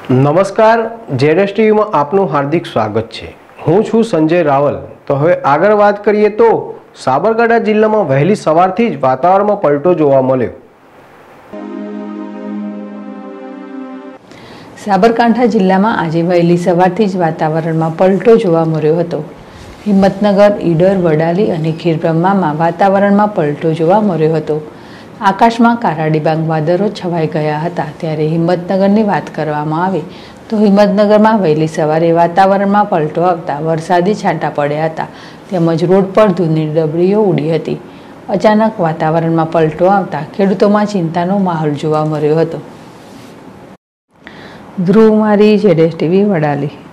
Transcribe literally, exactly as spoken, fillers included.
નમસ્કાર, જેડેશ ટીવીમાં આપનું હાર્દિક સ્વાગત છે। હું છું સંજય રાવલ। તો હવે આગળ વાત કરીએ તો સાબરકાંઠા જિલ્લામાં વહેલી સવારથી જ વાતાવરણમાં પલટો જોવા મળ્યો। સાબરકાંઠા જિલ્લામાં આજે વહેલી સવારથી જ વાતાવરણમાં પલટો જોવા મળ્યો હતો। હિંમતનગર, ઈડર, વડાલી અને ખીરબ્રહ્મામાં વાતાવરણમાં પલટો જોવા મળ્યો હતો। આકાશમાં કાળા ડિબાંગ વાદળો છવાઈ ગયા હતા। ત્યારે હિંમતનગરની વાત કરવામાં આવે તો હિંમતનગરમાં વહેલી સવારે વાતાવરણમાં પલટો આવતા વરસાદી છાંટા પડ્યા હતા તેમજ રોડ પર ધૂળની ડબરીઓ ઉડી હતી। અચાનક વાતાવરણમાં પલટો આવતા ખેડૂતોમાં ચિંતાનો માહોલ જોવા મળ્યો હતો। ધ્રુવ મારી, જેડેશ ટીવી, વડાલી।